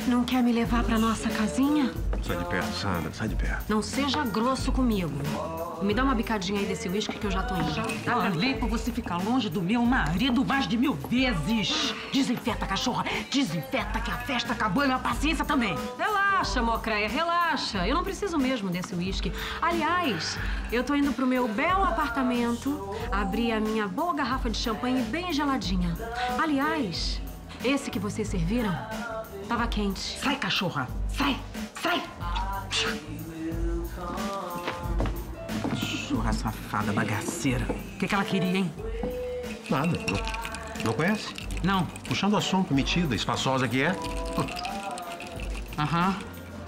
Não quer me levar pra nossa casinha? Sai de perto, Sandra, sai de perto. Não seja grosso comigo. Me dá uma bicadinha aí desse uísque que eu já tô indo. Já falei pra você ficar longe do meu marido mais de 1000 vezes. Desinfeta, cachorra. Desinfeta que a festa acabou e minha paciência também. Relaxa, Mocreia, relaxa. Eu não preciso mesmo desse uísque. Aliás, eu tô indo pro meu belo apartamento abrir a minha boa garrafa de champanhe bem geladinha. Aliás, esse que vocês serviram tava quente. Sai, cachorra. Sai, sai. Cachorra safada, bagaceira. O que ela queria, hein? Nada. Não conhece? Não. Puxando o assunto, metida, espaçosa que é. Aham.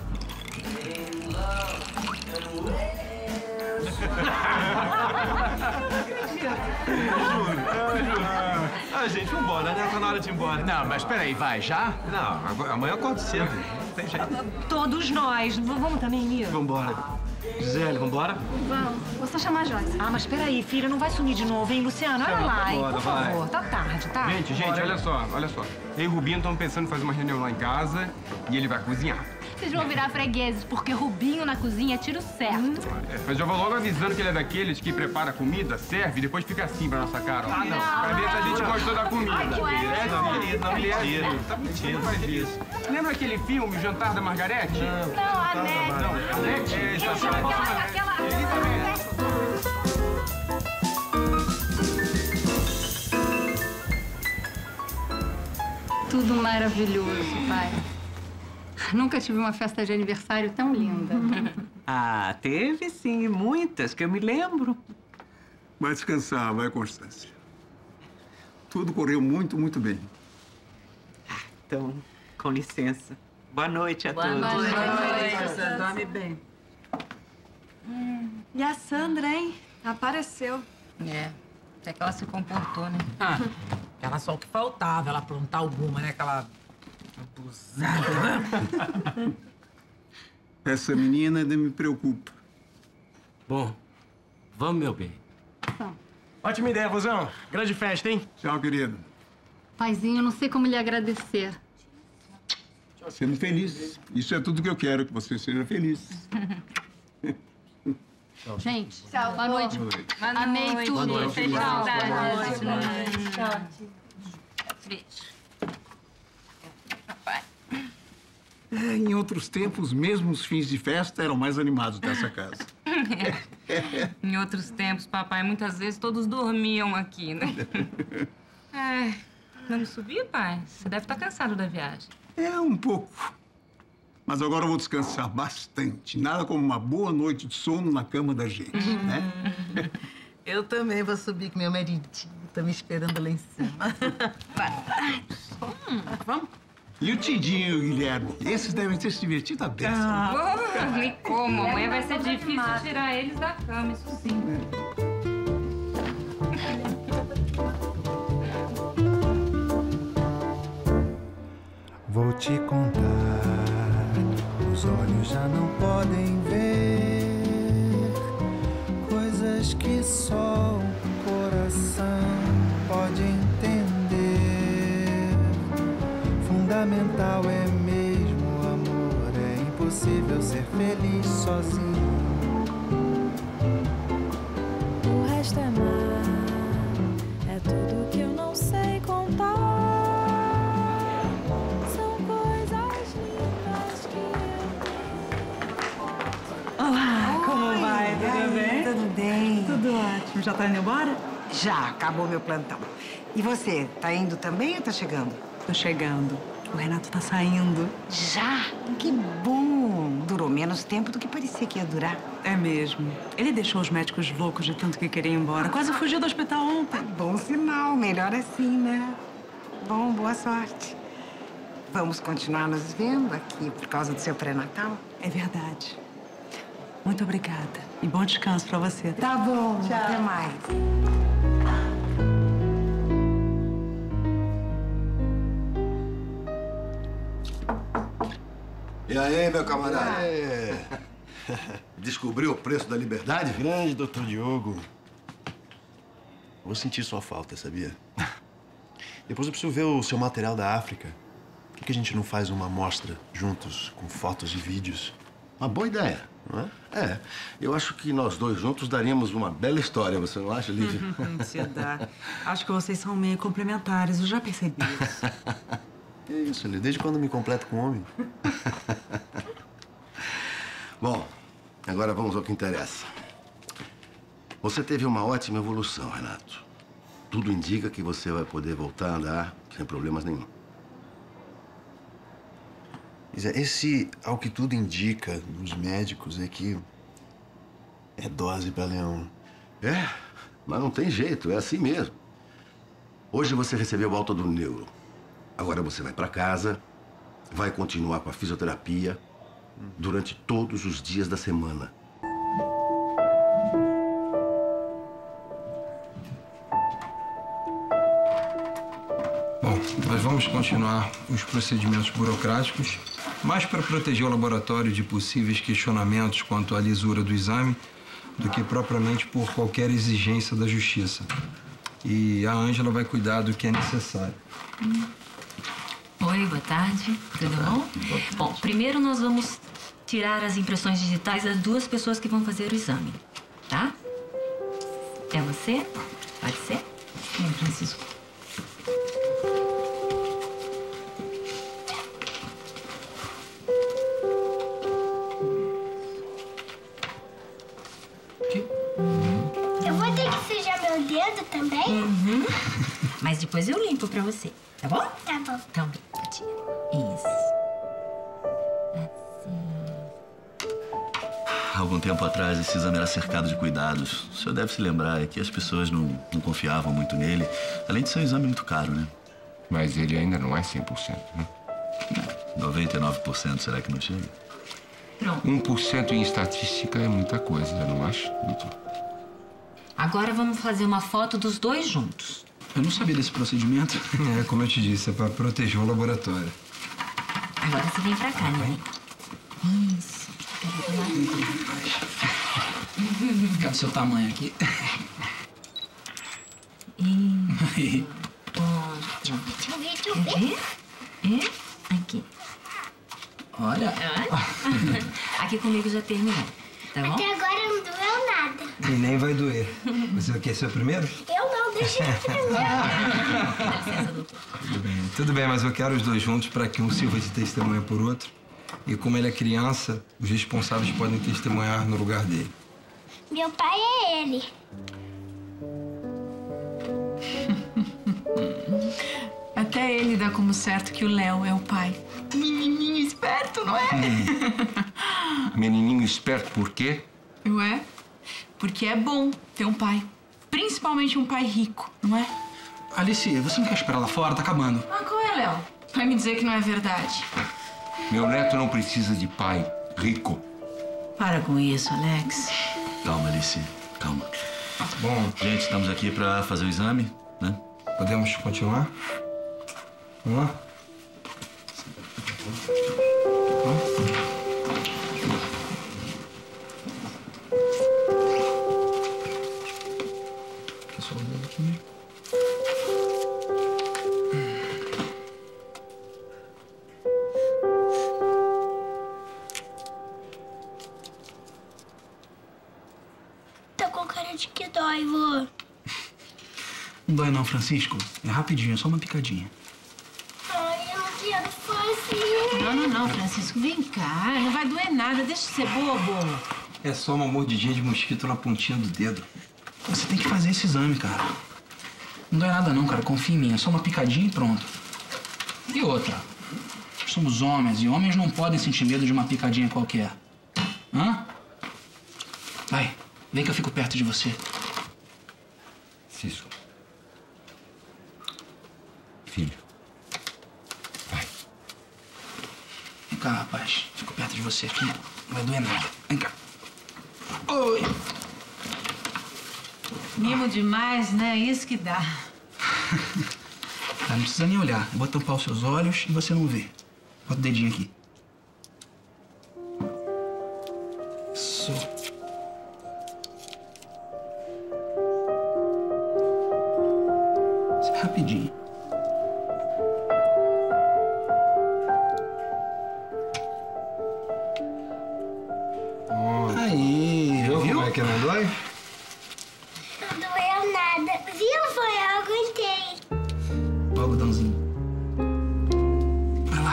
Gente, vambora, né? Tá na hora de ir embora. Não, mas peraí, vai já? Não, amanhã eu acordo cedo. Não tem jeito. Todos nós. Vamos também, Mia? Vambora. Gisele, vambora? Vamos. Vou só chamar a Joyce. Ah, mas peraí, filha, não vai sumir de novo, hein, Luciano? Olha lá, hein, por favor. Tá tarde, tá? Gente, olha só. Eu e o Rubinho estamos pensando em fazer uma reunião lá em casa e ele vai cozinhar. Vocês vão virar fregueses, porque Rubinho na cozinha é tiro certo. Mas eu vou logo avisando que ele é daqueles que prepara comida, serve e depois fica assim pra nossa cara. Ah, não. Pra ver se a gente gostou da comida. Ai, que Não, tá mentindo, não faz isso. Lembra aquele filme, O Jantar da Margarete? Não, a Nete. Não, a Nete. Aquela... Tudo maravilhoso, pai. Nunca tive uma festa de aniversário tão linda. Ah, teve sim, muitas, que eu me lembro. Vai descansar, vai, Constância. Tudo correu muito, muito bem. Então, com licença. Boa noite a todos. Boa noite. Dorme bem. E a Sandra, hein? Apareceu. É, até que ela se comportou, né? Ah, era só o que faltava, ela aprontar alguma, né? Aquela abusada. Essa menina ainda me preocupa. Bom, vamos, meu bem. Ótima ideia, vozão. Grande festa, hein? Tchau, querido. Paizinho, não sei como lhe agradecer. Sendo feliz. Isso é tudo que eu quero, que você seja feliz. Gente, boa noite. Boa noite. Amei tudo. Boa noite. Felicidade. Em outros tempos, mesmo os fins de festa eram mais animados dessa casa. Em outros tempos, papai, muitas vezes todos dormiam aqui, né? Vamos subir, pai? Você deve estar cansado da viagem. É, um pouco. Mas agora eu vou descansar bastante. Nada como uma boa noite de sono na cama da gente, né? Eu também vou subir com meu maridinho. Tá me esperando lá em cima. Vamos? E o Tidinho e o Guilherme? Esses devem ter se divertido a beça. E como? Amanhã vai ser difícil tirar eles da cama, isso sim. Vou te contar, os olhos já não podem ver coisas que só o coração pode entender. Fundamental é mesmo o amor, é impossível ser feliz sozinho. O resto é mar, é tudo que eu não sei contar. São coisas lindas que eu... Olá, como vai? Tudo bem? Tudo bem? Tudo ótimo. Já tá indo embora? Já, acabou meu plantão. E você, tá indo também ou tá chegando? Tô chegando. O Renato tá saindo. Já? Que bom! Durou menos tempo do que parecia que ia durar. É mesmo. Ele deixou os médicos loucos de tanto que queria ir embora. Quase fugiu do hospital ontem. Bom sinal, melhor assim, né? Bom, boa sorte. Vamos continuar nos vendo aqui por causa do seu pré-natal? É verdade. Muito obrigada. E bom descanso pra você. Tá bom, tchau. Até mais. E aí, meu camarada? Descobriu o preço da liberdade? Grande, doutor Diogo. Vou sentir sua falta, sabia? Depois eu preciso ver o seu material da África. O que que a gente não faz uma amostra juntos, com fotos e vídeos? Uma boa ideia, não é? É, eu acho que nós dois juntos daríamos uma bela história, você não acha, Lívia? Você dá. Acho que vocês são meio complementares, eu já percebi isso. Que isso, Lívia? Desde quando me completo com homem? Bom, agora vamos ao que interessa. Você teve uma ótima evolução, Renato. Tudo indica que você vai poder voltar a andar sem problemas nenhum. Esse, ao que tudo indica nos médicos, é que é dose pra leão. É, mas não tem jeito, é assim mesmo. Hoje você recebeu alta do neuro. Agora você vai pra casa, vai continuar com a fisioterapia durante todos os dias da semana. Bom, nós vamos continuar os procedimentos burocráticos, mais para proteger o laboratório de possíveis questionamentos quanto à lisura do exame do que propriamente por qualquer exigência da justiça. E a Ângela vai cuidar do que é necessário. Oi, boa tarde. Tudo bom? Bom, primeiro nós vamos tirar as impressões digitais das duas pessoas que vão fazer o exame, tá? É você? Pode ser? Sim, Francisco. Eu vou ter que sujar meu dedo também? Uhum. Mas depois eu limpo pra você, tá bom? Tá bom. Então, tia. Isso. Algum tempo atrás, esse exame era cercado de cuidados. O senhor deve se lembrar que as pessoas não confiavam muito nele. Além de ser um exame muito caro, né? Mas ele ainda não é 100%, né? 99%, será que não chega? Pronto. 1% em estatística é muita coisa, não acha, doutor? Agora vamos fazer uma foto dos dois juntos. Eu não sabia desse procedimento. É, como eu te disse, é para proteger o laboratório. Agora você vem pra cá, né? Isso. Fica do seu tamanho aqui. Isso. Ótimo. Deixa eu ver. É? Aqui. Olha. Aqui comigo já terminou, tá bom? Até agora não doeu nada. E nem vai doer. Você quer ser o primeiro? Eu não, deixa eu primeiro. Dá licença, doutor. Tudo bem, mas eu quero os dois juntos para que um sirva de testemunha por outro. E como ele é criança, os responsáveis podem testemunhar no lugar dele. Meu pai é ele. Até ele dá como certo que o Léo é o pai. Menininho esperto, não é? Menininho esperto por quê? Ué? Porque é bom ter um pai. Principalmente um pai rico, não é? Alice, você não quer esperar lá fora? Tá acabando. Ah, qual é, Léo? Vai me dizer que não é verdade. Meu neto não precisa de pai rico. Para com isso, Alex. Calma, Alice. Calma. Bom, gente, estamos aqui para fazer o exame, né? Podemos continuar? Vamos lá? Aqui só o dedo aqui. Tá com cara de que dói, vô. Não dói não, Francisco. É rapidinho, é só uma picadinha. Ai, eu não quero fazer. Não, Francisco. Vem cá. Não vai doer nada. Deixa de ser bobo. É só uma mordidinha de mosquito na pontinha do dedo. Você tem que fazer esse exame, cara. Não dói nada não, cara. Confia em mim. É só uma picadinha e pronto. E outra. Somos homens e homens não podem sentir medo de uma picadinha qualquer. Hã? Vai. Vem que eu fico perto de você. Cisco. Filho. Vai. Vem cá, rapaz. Fico perto de você aqui. Não vai doer nada. Vem cá. Oi. Mimo demais, né? Isso que dá. Tá, não precisa nem olhar. Eu vou tampar os seus olhos e você não vê. Bota o dedinho aqui. Isso. Isso é rapidinho. algodãozinho. Vai lá.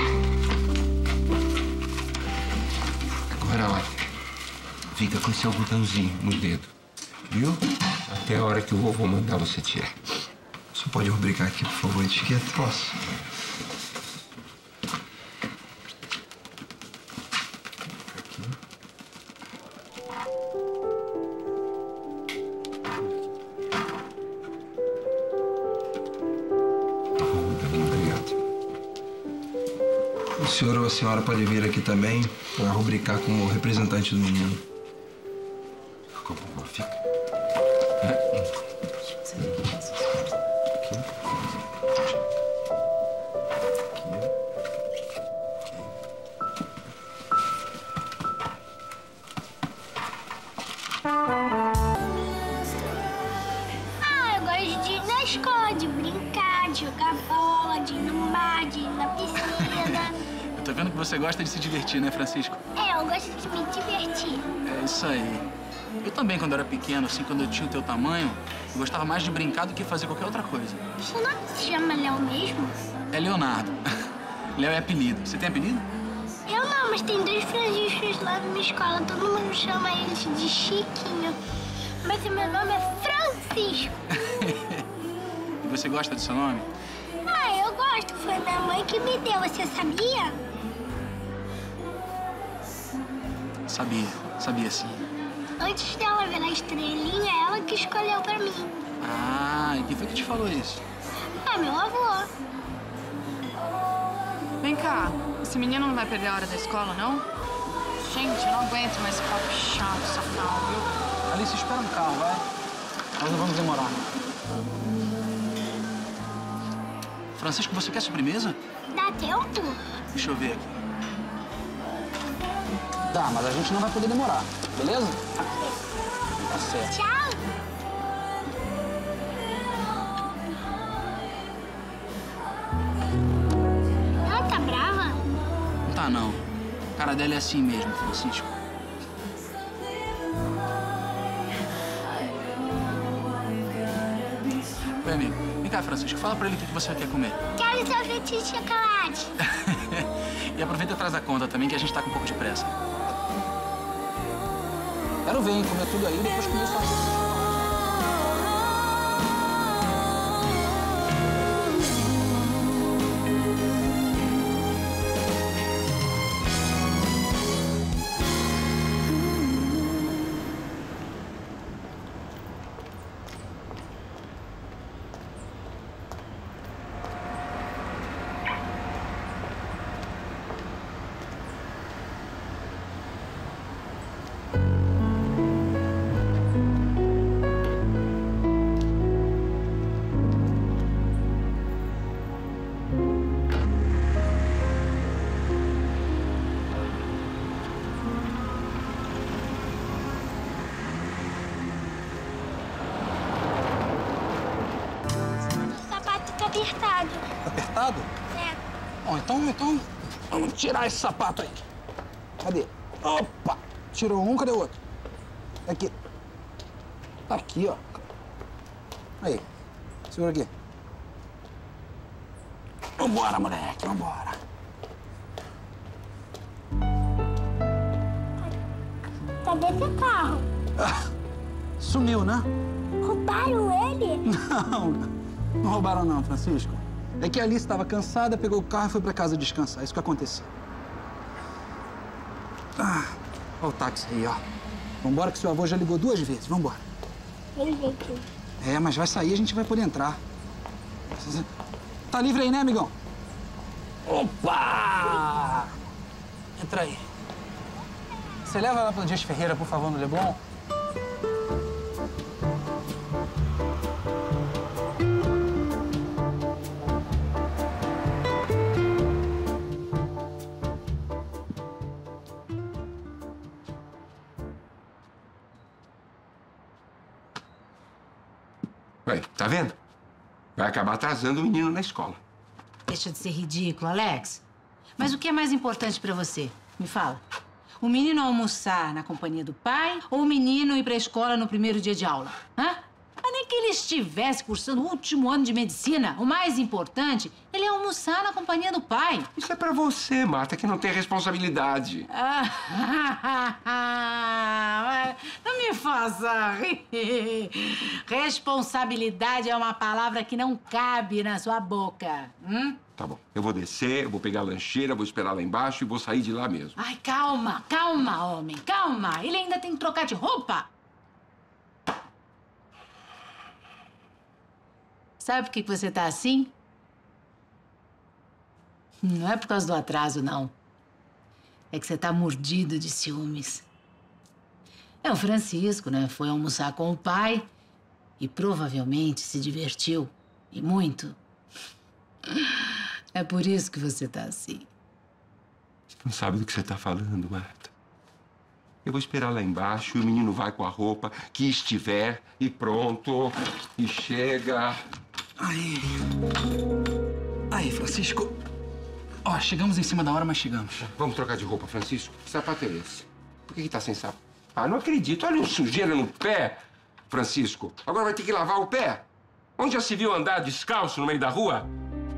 Agora, olha, fica com esse algodãozinho no dedo, viu? Até a hora que o vovô mandar você tirar. Você pode rubricar aqui, por favor, a etiqueta? Posso. O senhor ou a senhora pode vir aqui também para rubricar como representante do menino. Como fica? Eu gosto de ir na escola, de brincar, de jogar bola, de ir no mar, de ir na piscina. Eu tô vendo que você gosta de se divertir, né, Francisco? Eu gosto de me divertir. É isso aí. Eu também, quando era pequeno, assim, quando eu tinha o teu tamanho, eu gostava mais de brincar do que fazer qualquer outra coisa. Seu nome se chama Léo mesmo? É Leonardo. Léo é apelido. Você tem apelido? Eu não, mas tem 2 franjistas lá na minha escola. Todo mundo chama eles de Chiquinho. Mas o meu nome é Francisco. E você gosta do seu nome? Eu gosto. Foi minha mãe que me deu. Você sabia? Sabia sim. Antes dela virar estrelinha, ela que escolheu pra mim. Ah, e quem foi que te falou isso? Meu avô. Vem cá, esse menino não vai perder a hora da escola, não? Gente, eu não aguento mais esse papo chato, safado, viu? Alice, espera no carro, vai. Nós não vamos demorar. Francisco, você quer sobremesa? Dá tempo? Deixa eu ver aqui. Tá, mas a gente não vai poder demorar, beleza? Tá certo. Tchau. Ela tá brava? Não tá, não. A cara dela é assim mesmo, Francisco. Oi, amigo. Vem cá, Francisco. Fala pra ele o que você quer comer. Quero sorvete de chocolate. E aproveita e traz a conta também, que a gente tá com um pouco de pressa. Quero ver, hein? Comer tudo aí e depois comer só. Apertado. Apertado? É. Bom, então, vamos tirar esse sapato aí. Cadê? Opa! Tirou um, cadê o outro? Aqui. Tá aqui, ó. Aí. Segura aqui. Vambora, moleque, vambora. Cadê seu carro? Sumiu, né? Roubaram ele? Não roubaram não, Francisco. É que a Alice estava cansada, pegou o carro e foi pra casa descansar. Isso que aconteceu. Olha o táxi aí, ó. Vambora que seu avô já ligou 2 vezes. Vambora. Ele veio aqui. É, mas vai sair, a gente vai poder entrar. Tá livre aí, né, amigão? Opa! Entra aí. Você leva lá pro Dias Ferreira, por favor, no Leblon? Ué, tá vendo? Vai acabar atrasando o menino na escola. Deixa de ser ridículo, Alex. Mas o que é mais importante pra você? Me fala. O menino almoçar na companhia do pai ou o menino ir pra escola no primeiro dia de aula? Hã? Mas nem que ele estivesse cursando o último ano de medicina, o mais importante, ele ia almoçar na companhia do pai. Isso é pra você, Marta, que não tem responsabilidade. Não me faça rir. Responsabilidade é uma palavra que não cabe na sua boca. Tá bom, eu vou descer, eu vou pegar a lancheira, vou esperar lá embaixo e vou sair de lá mesmo. Ai, calma, calma, homem, calma. Ele ainda tem que trocar de roupa. Sabe por que você tá assim? Não é por causa do atraso, não. É que você tá mordido de ciúmes. O Francisco, né? Foi almoçar com o pai e provavelmente se divertiu. E muito. É por isso que você tá assim. Você não sabe do que você tá falando, Marta. Eu vou esperar lá embaixo e o menino vai com a roupa que estiver e pronto. E chega. Aí, Francisco. Ó, chegamos em cima da hora, mas chegamos. Vamos trocar de roupa, Francisco. Que sapato é esse? Por que tá sem sapato? Ah, não acredito. Olha uma sujeira no pé, Francisco. Agora vai ter que lavar o pé. Onde já se viu andar descalço no meio da rua?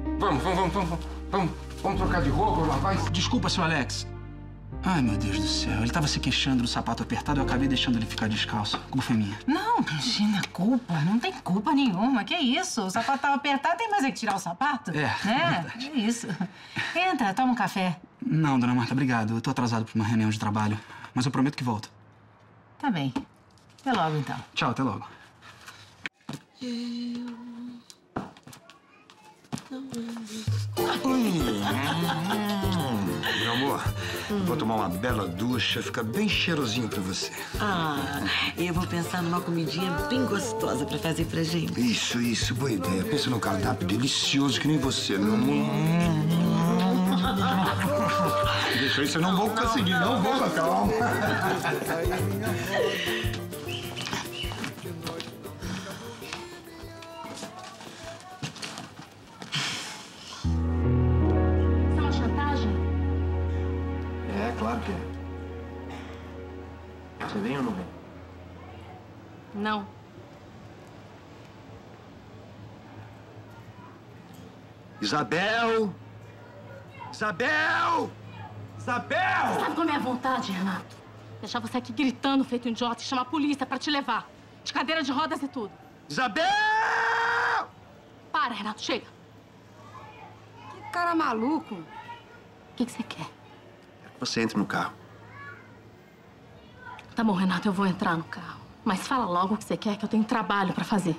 Vamos trocar de roupa, lavar isso. Desculpa, seu Alex. Ai, meu Deus do céu. Ele tava se queixando do sapato apertado e eu acabei deixando ele ficar descalço. A culpa foi minha. Não, imagina, culpa. Não tem culpa nenhuma. Que isso? O sapato tava apertado, tem mais é que tirar o sapato? É isso. Entra, toma um café. Não, dona Marta, obrigado. Eu tô atrasado pra uma reunião de trabalho. Mas eu prometo que volto. Tá bem. Até logo, então. Tchau, até logo. Meu amor, vou tomar uma bela ducha, fica bem cheirosinho pra você. Eu vou pensar numa comidinha bem gostosa pra fazer pra gente. Isso, boa ideia. Pensa num cardápio delicioso que nem você, meu amor. Deixa isso, eu não vou conseguir, não vou, calma. Claro que é. Você vem ou não vem? Não. Isabel! Isabel! Isabel! Sabe como é a vontade, Renato? Deixar você aqui gritando, feito um idiota, e chamar a polícia pra te levar. De cadeira de rodas e tudo. Isabel! Para, Renato, chega. Que cara maluco. O que você quer? Você entra no carro. Tá bom, Renato, eu vou entrar no carro. Mas fala logo o que você quer, que eu tenho trabalho pra fazer.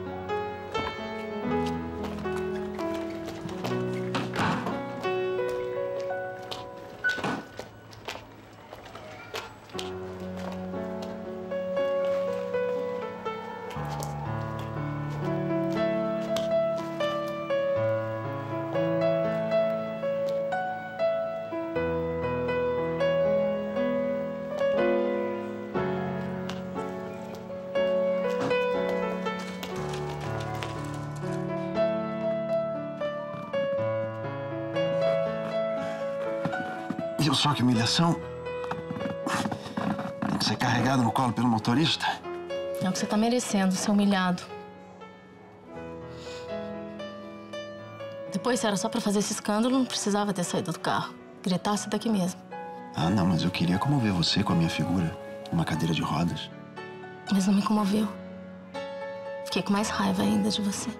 Viu só que humilhação? Tem que ser carregado no colo pelo motorista? É o que você tá merecendo, ser humilhado. Depois, se era só pra fazer esse escândalo, não precisava ter saído do carro. Gritasse daqui mesmo. Ah, não, mas eu queria comover você com a minha figura. Uma cadeira de rodas. Mas não me comoveu. Fiquei com mais raiva ainda de você.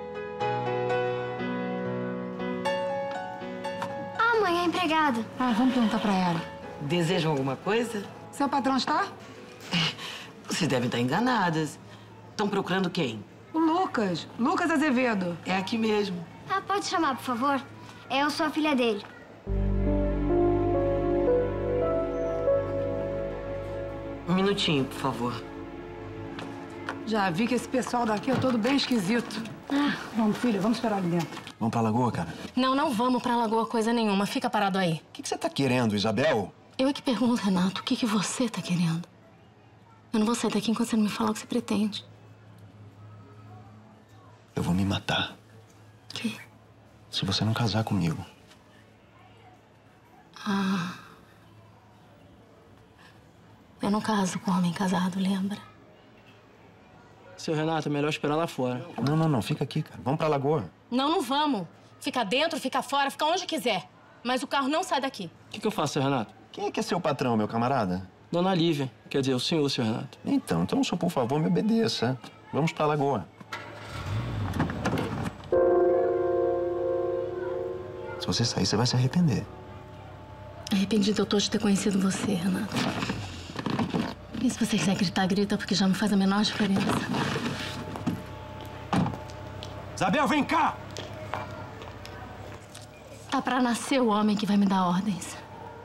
Mãe, a empregada. Vamos perguntar pra ela. Desejam alguma coisa? Seu patrão está? Vocês devem estar enganadas. Estão procurando quem? O Lucas. Lucas Azevedo. É aqui mesmo. Pode chamar, por favor? Eu sou a filha dele. Um minutinho, por favor. Já vi que esse pessoal daqui é todo bem esquisito. Vamos, filha, vamos esperar ali dentro. Vamos pra lagoa, cara? Não, não vamos pra lagoa coisa nenhuma. Fica parado aí. O que você tá querendo, Isabel? Eu é que pergunto, Renato, o que você tá querendo? Eu não vou sair daqui enquanto você não me falar o que você pretende. Eu vou me matar. Que? Se você não casar comigo. Eu não caso com homem casado, lembra? Seu Renato, é melhor esperar lá fora. Não, fica aqui, cara. Vamos pra lagoa. Não vamos. Fica dentro, fica fora, fica onde quiser. Mas o carro não sai daqui. O que eu faço, seu Renato? Quem é que é seu patrão, meu camarada? Dona Lívia. Quer dizer, o senhor, seu Renato. Então, senhor, por favor, me obedeça. Vamos pra lagoa. Se você sair, você vai se arrepender. Arrependido eu tô de ter conhecido você, Renato. E se você quiser gritar, grita, porque já não faz a menor diferença. Isabel, vem cá! Tá pra nascer o homem que vai me dar ordens.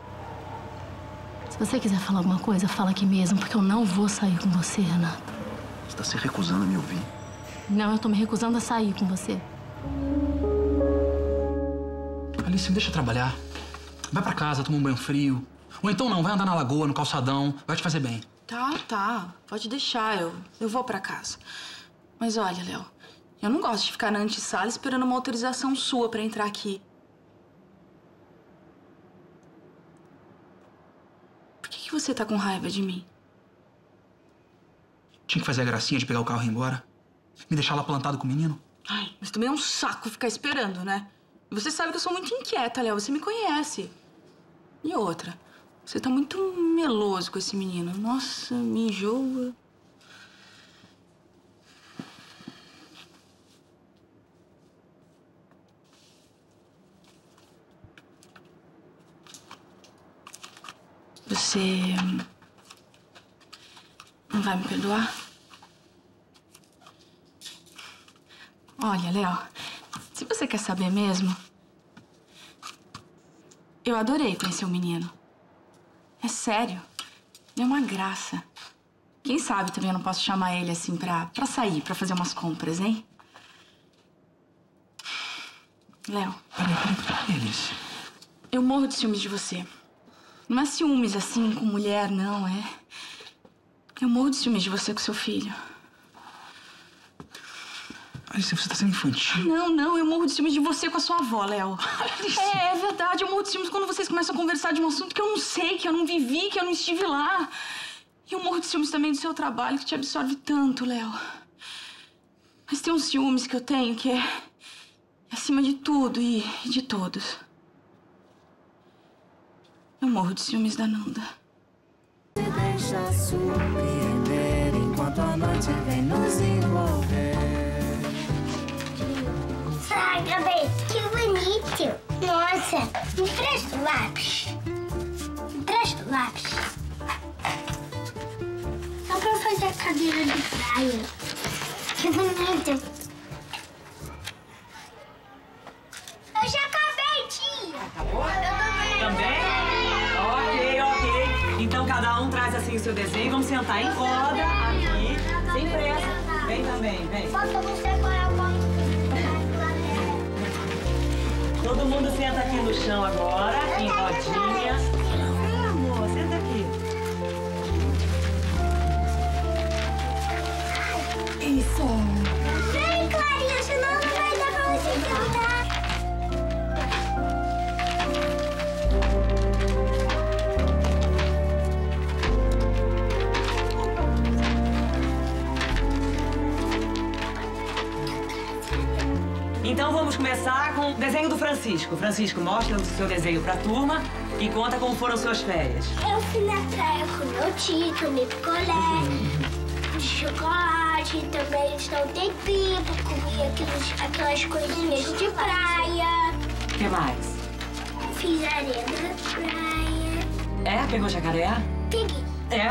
Se você quiser falar alguma coisa, fala aqui mesmo, porque eu não vou sair com você, Renato. Você tá se recusando a me ouvir? Não, eu tô me recusando a sair com você. Alice, me deixa trabalhar. Vai pra casa, toma um banho frio. Ou então não, vai andar na lagoa, no calçadão. Vai te fazer bem. Tá. Pode deixar, eu vou pra casa. Mas olha, Léo, eu não gosto de ficar na antessala esperando uma autorização sua pra entrar aqui. Por que você tá com raiva de mim? Tinha que fazer a gracinha de pegar o carro e ir embora. Me deixar lá plantado com o menino. Ai, mas também é um saco ficar esperando, né? Você sabe que eu sou muito inquieta, Léo. Você me conhece. E outra, você tá muito meloso com esse menino. Nossa, me enjoa. Você não vai me perdoar? Olha, Léo, se você quer saber mesmo, eu adorei conhecer o menino. É sério, ele é uma graça. Quem sabe também eu não posso chamar ele assim pra sair, pra fazer umas compras, hein? Léo. Peraí, Alice. Eu morro de ciúmes de você. Não é ciúmes assim com mulher, não, é... Eu morro de ciúmes de você com seu filho. Alice, você tá sendo infantil. Não, eu morro de ciúmes de você com a sua avó, Léo. É verdade, eu morro de ciúmes quando vocês começam a conversar de um assunto que eu não sei, que eu não vivi, que eu não estive lá. E eu morro de ciúmes também do seu trabalho, que te absorve tanto, Léo. Mas tem uns ciúmes que eu tenho que é acima de tudo e de todos. Eu morro de ciúmes da Nanda. Se deixa surpreender enquanto a noite vem nos envolver. Saga, bem, que bonito. Nossa, me presta o lápis. Me presta o lápis. Só pra fazer a cadeira de praia. Que bonito. Eu já acabei, tia. Acabou? Também? Ok. Então cada um traz assim o seu desenho. Vamos sentar em roda aqui. Sem pressa. Vem também, vem. Só pra você agora, Todo mundo senta aqui no chão agora, em rodinha. Vem, amor, senta aqui. Isso. Vem, Clarinha, senão não vai dar pra você sentar. Então vamos começar com o desenho do Francisco. Francisco, mostra o seu desenho pra turma e conta como foram suas férias. Eu fui na praia com meu tio, tomei picolé de chocolate, também soltei pipa, comi aquelas coisinhas de praia. O que mais? Fiz areia na praia. É? Pegou jacaré? Peguei.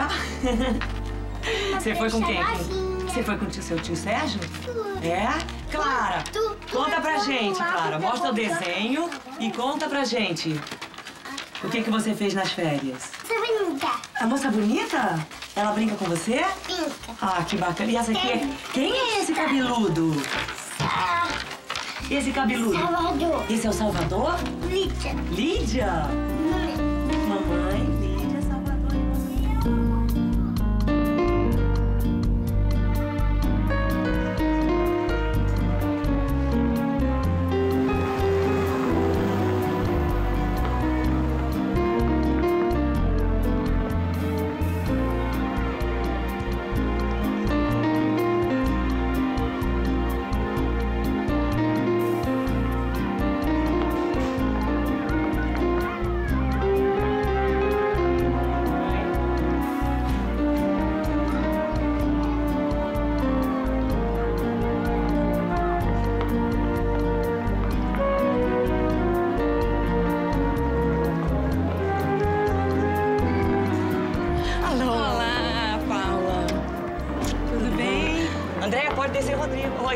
É? Você foi com quem? Você foi com o seu tio Sérgio? É? Clara, conta pra gente, Clara. Mostra o desenho e conta pra gente. O que você fez nas férias? Moça bonita. A moça bonita? Ela brinca com você? Brinca. Ah, que bacana. E essa aqui é... Quem é esse cabeludo? Esse cabeludo? Salvador. Esse é o Salvador? Lídia. Lídia? Mamãe.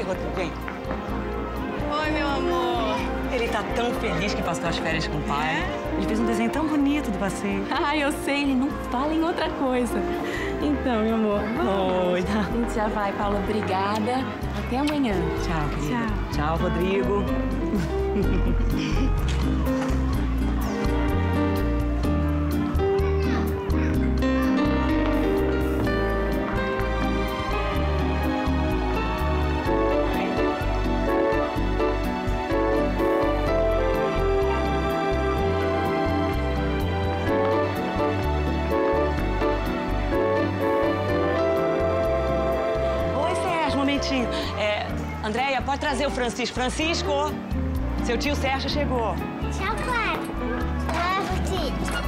Oi, Rodrigo. Oi, meu amor. Ele tá tão feliz que passou as férias com o pai. Ele fez um desenho tão bonito do passeio. Ah, eu sei, ele não fala em outra coisa. Então, meu amor. Oi, tá. A gente já vai, Paula. Obrigada. Até amanhã. Tchau, querida. Tchau. Tchau, Rodrigo. Andréia, pode trazer o Francisco. Francisco, seu tio Sérgio chegou. Tchau, Clara. Tchau, tio.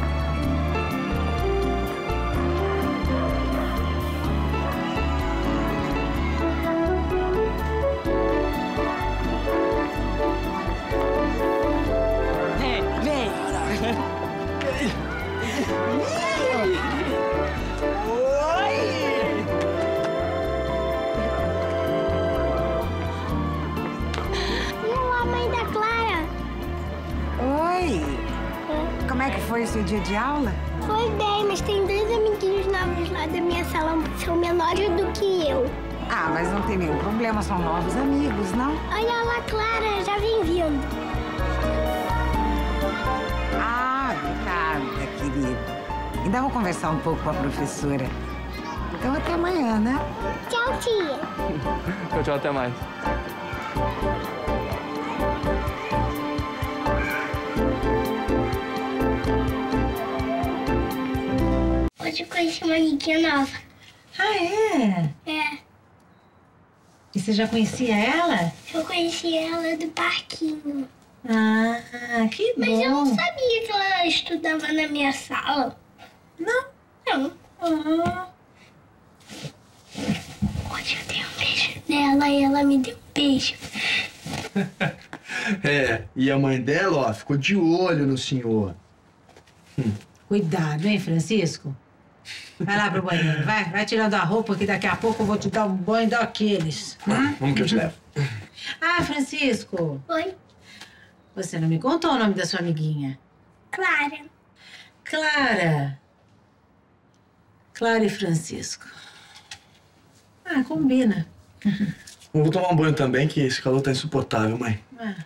Foi o seu dia de aula? Foi bem, mas tem 2 amiguinhos novos lá da minha sala, são menores do que eu. Ah, mas não tem nenhum problema, são novos amigos, não? Olha lá, Clara, já vem vindo. Ah, obrigada, querida. Ainda vou conversar um pouco com a professora. Então até amanhã, né? Tchau, tia. Tchau, tchau, até mais. Hoje eu conheci uma amiguinha nova. Ah, é? É. E você já conhecia ela? Eu conheci ela do parquinho. Ah, que bom. Mas eu não sabia que ela estudava na minha sala. Não? Não. Hoje eu dei um beijo nela e ela me deu um beijo. É, e a mãe dela, ó, ficou de olho no senhor. Cuidado, hein, Francisco? Vai lá pro banheiro, vai tirando a roupa que daqui a pouco eu vou te dar um banho daqueles. Vamos que eu te levo. Ah, Francisco. Oi? Você não me contou o nome da sua amiguinha? Clara. Clara. Clara e Francisco. Ah, combina. Vou tomar um banho também, que esse calor tá insuportável, mãe.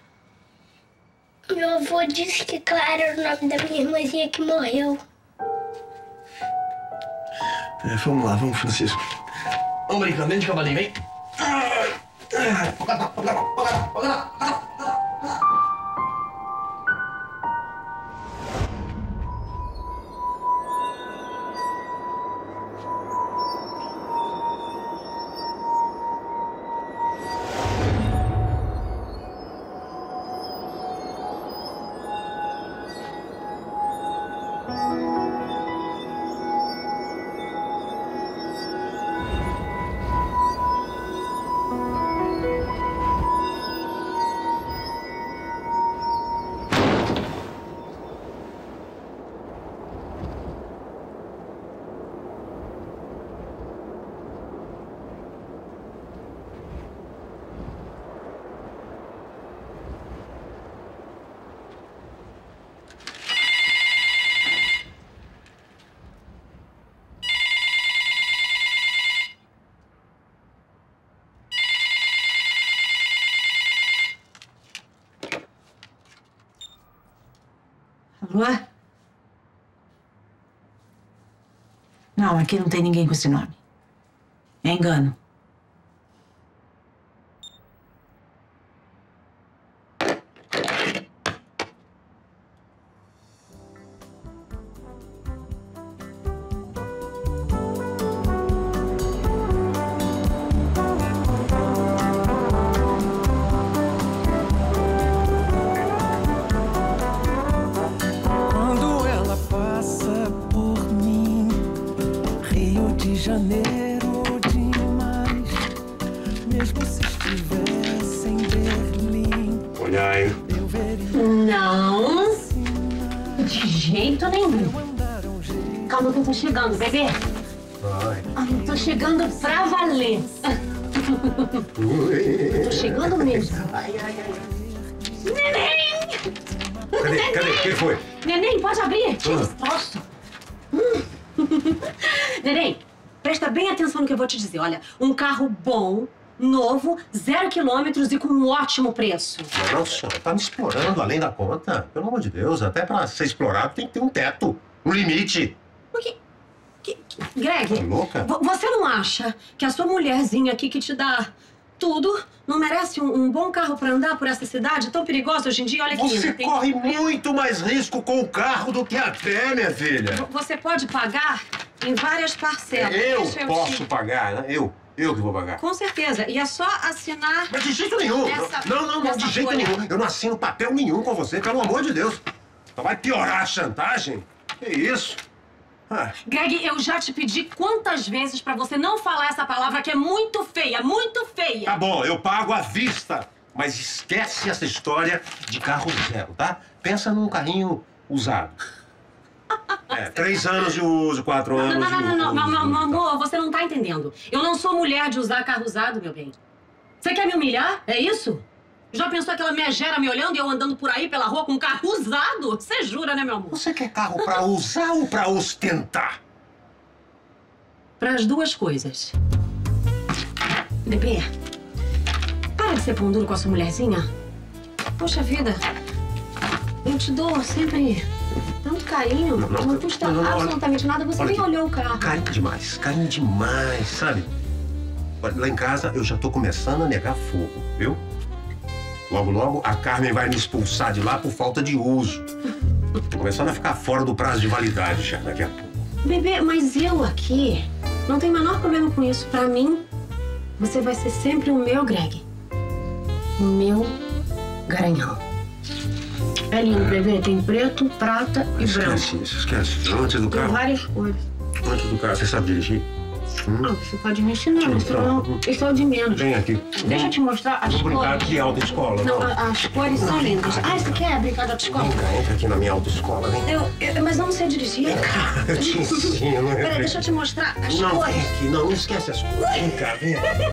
Meu avô disse que Clara era o nome da minha irmãzinha que morreu. Vamos lá, vamos, Francisco. Vamos brincando, dentro de cavalinho, vem. Alô? Não, aqui não tem ninguém com esse nome. É engano. Janeiro demais, mesmo se estivesse em Berlim. Olha, hein? Não, de jeito nenhum. Calma que eu tô chegando, bebê. Vai. Ai, eu tô chegando pra valer. Tô chegando mesmo. Neném! Cadê? Quem foi? Neném, pode abrir. Tira esse troço. Neném, presta bem atenção no que eu vou te dizer. Olha, um carro bom, novo, 0 quilômetros e com um ótimo preço. Não, senhora, tá me explorando além da conta. Pelo amor de Deus, até pra ser explorado tem que ter um teto, um limite. O que... Greg, Tá louca? Você não acha que a sua mulherzinha aqui que te dá tudo não merece um bom carro pra andar por essa cidade tão perigosa hoje em dia? Olha aqui. Você corre muito mais risco com o carro do que a pé, minha filha. Você pode pagar em várias parcelas. Eu posso pagar, né? Eu que vou pagar. Com certeza. E é só assinar... Mas de jeito nenhum. Não, de jeito nenhum. Eu não assino papel nenhum com você, pelo amor de Deus. Só vai piorar a chantagem. Que isso? Greg, eu já te pedi quantas vezes pra você não falar essa palavra que é muito feia, muito feia. Tá bom, eu pago à vista. Mas esquece essa história de carro zero, tá? Pensa num carrinho usado. 3 anos de uso, 4 anos de uso. Não, amor, você não tá entendendo. Eu não sou mulher de usar carro usado, meu bem. Você quer me humilhar? É isso? Já pensou aquela megera me olhando e eu andando por aí pela rua com um carro usado? Você jura, né, meu amor? Você quer carro pra usar ou pra ostentar? Para as duas coisas. Bebê, para de ser pão duro com a sua mulherzinha. Poxa vida, eu te dou sempre tanto carinho. Não custa absolutamente nada, você nem olhou o carro. Carinho demais, sabe? Olha, lá em casa eu já tô começando a negar fogo, viu? Logo, a Carmen vai me expulsar de lá por falta de uso. Tô começando a ficar fora do prazo de validade já daqui a pouco. Bebê, mas eu aqui não tenho o menor problema com isso. Pra mim, você vai ser sempre o meu Greg. O meu garanhão. É lindo, bebê. Tem preto, prata e branco. Esquece. Antes do carro. Tem várias cores. Antes do carro, você sabe dirigir? Você pode me ensinar, mas isso é o de menos. Vem aqui. Deixa eu te mostrar as cores. Vamos brincar de autoescola. Não, as cores são lindas. Você quer brincar de autoescola? Entra aqui na minha autoescola, vem. Mas eu não sei dirigir. Eu te ensino. Peraí, deixa eu te mostrar as cores. Não, vem aqui. Não esquece as cores. Vem cá, vem aqui.